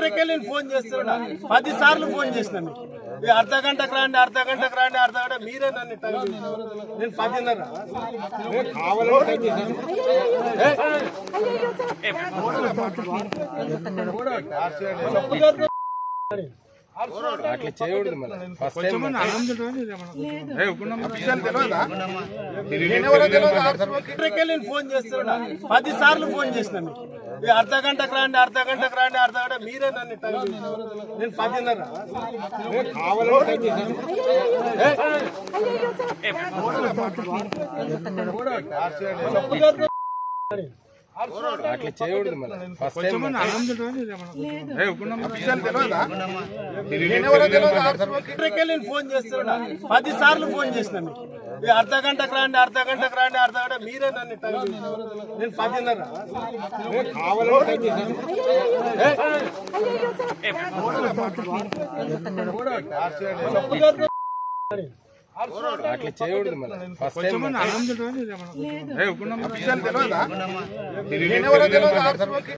Phone చేస్తున్నా 10 సార్లు phone చేసిన మీకు అర్ధ గంటకు రాండి మీరే నన్ను నేను 10:30 అట్లా చేయకూడదు. ఫోన్ చేస్తున్నా 10 సార్లు ఫోన్ చేసిన మీకు అర్ధ గంటకు రాండి మీరే నన్ను నేను 10:30 అట్లా చేయకూడదు. ఫోన్ చేస్తున్నా 10 సార్లు ఫోన్ చేసిన మీకు అర్ధ గంటకు రాండి మీరే నన్ను నేను 10:30 అట్లా చేయకూడదు.